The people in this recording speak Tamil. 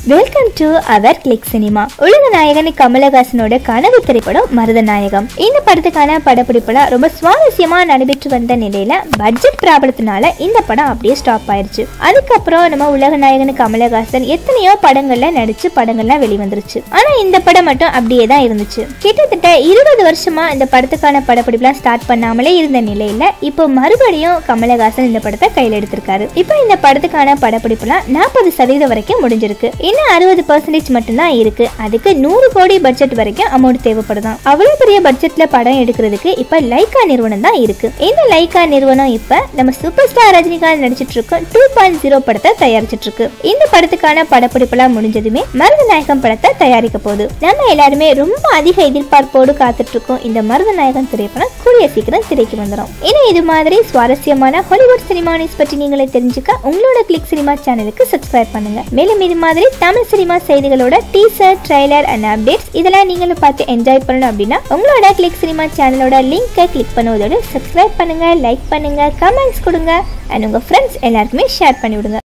Welcome to our click cinema. உலக நாயகன் கமலஹாசனோட கனவு திரைப்படம் மருதநாயகம். இந்த படத்துக்கான படப்பிடிப்புல ரொம்ப சுவாரஸ்யமா நடைபெற்று வந்த நிலையில பட்ஜெட் ப்ராப்ளத்தினால இந்த படம் அப்படியே ஸ்டாப் ஆயிருச்சு. அதுக்கப்புறம் நம்ம உலக நாயகன் கமலஹாசன் எத்தனையோ படங்கள்ல நடிச்சு படங்கள்லாம் வெளிவந்துருச்சு. ஆனா இந்த படம் மட்டும் அப்படியே தான் இருந்துச்சு. கிட்டத்தட்ட 20 வருஷமா இந்த படத்துக்கான படப்பிடிப்புலாம் ஸ்டார்ட் பண்ணாமலே இருந்த நிலையில இப்போ மறுபடியும் கமலஹாசன் இந்த படத்தை கையில் எடுத்திருக்காரு. இப்போ இந்த படத்துக்கான படப்பிடிப்புலாம் 40% வரைக்கும் முடிஞ்சிருக்கு. இன்னும் 60% மட்டும்தான் இருக்கு. அதுக்கு 100 கோடி பட்ஜெட் வரைக்கும் அமௌண்ட் தேவைப்படுதான். அவ்வளவு பெரிய பட்ஜெட்ல படம் எடுக்கிறதுக்கு இப்ப லைகா நிறுவனம் தான் இருக்கு. இந்த லைகா நிறுவனம் இப்ப நம்ம சூப்பர் ஸ்டார் ரஜினிகாந்த் நடிச்சிட்டு இருக்க 2.0 படத்தை தயாரிச்சிட்டு இருக்கு. இந்த படத்துக்கான படப்பிடிப்புலாம் முடிஞ்சதுமே மருதநாயகம் படத்தை தயாரிக்க போகுது. நம்ம எல்லாருமே ரொம்ப அதிக எதிர்பார்ப்போடு காத்துட்டு இருக்கோம். இந்த மருதநாயகம் திரைப்படம் கூடிய சீக்கிரம் திரைக்கு வந்துடும். இன்னும் இது மாதிரி சுவாரஸ்யமான ஹாலிவுட் சினிமா நியூஸ் பற்றி நீங்களே தெரிஞ்சுக்க உங்களோட கிளிக் சினிமா சேனலுக்கு சப்ஸ்கிரைப் பண்ணுங்க. மேலும் இது மாதிரி தமிழ் சினிமா செய்திகளோட டீசர், ட்ரைலர் அண்ட் அப்டேட்ஸ் இதெல்லாம் நீங்களும் பார்த்து என்ஜாய் பண்ணணும் அப்படின்னா உங்களோட கிளிக் சினிமா சேனலோட லிங்கை கிளிக் பண்ணுவதோடு சப்ஸ்கிரைப் பண்ணுங்க, லைக் பண்ணுங்க, கமெண்ட்ஸ் கொடுங்க அண்ட் உங்க ஃப்ரெண்ட்ஸ் எல்லாருக்குமே ஷேர் பண்ணி விடுங்க.